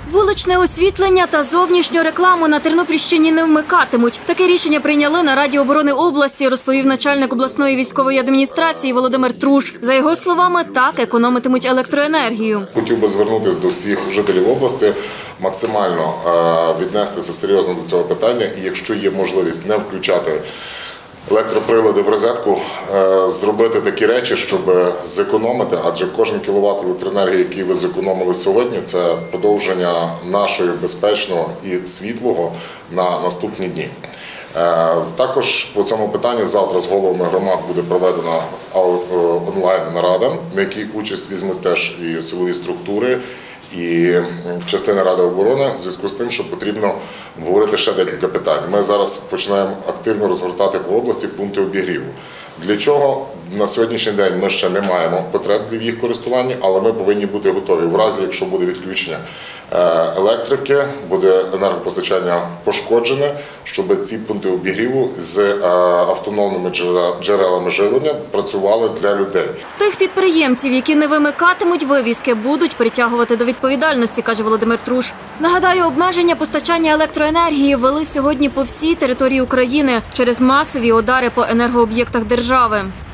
Вуличне освітлення та зовнішню рекламу на Тернопільщині не вмикатимуть. Таке рішення прийняли на Раді оборони області, розповів начальник обласної військової адміністрації Володимир Труш. За його словами, так економитимуть електроенергію. Хотів би звернутися до всіх жителів області, максимально віднестися серйозно до цього питання і якщо є можливість не включати електроприлади в розетку, зробити такі речі, щоб зекономити, адже кожен кіловат електроенергії, який ви зекономили сьогодні, це подовження нашого безпечного і світлого на наступні дні. Також по цьому питанні завтра з головами громад буде проведена онлайн-нарада, на якій участь візьмуть теж і силові структури, і частина Ради оборони, в зв'язку з тим, що потрібно обговорити ще декілька питань. Ми зараз починаємо активно розгортати по області пункти обігріву. Для чого на сьогоднішній день ми ще не маємо потреб в їх користуванні, але ми повинні бути готові. В разі, якщо буде відключення електрики, буде енергопостачання пошкоджене, щоб ці пункти обігріву з автономними джерелами живлення працювали для людей. Тих підприємців, які не вимикатимуть вивіски, будуть притягувати до відповідальності, каже Володимир Труш. Нагадаю, обмеження постачання електроенергії ввели сьогодні по всій території України через масові удари по енергооб'єктах держави.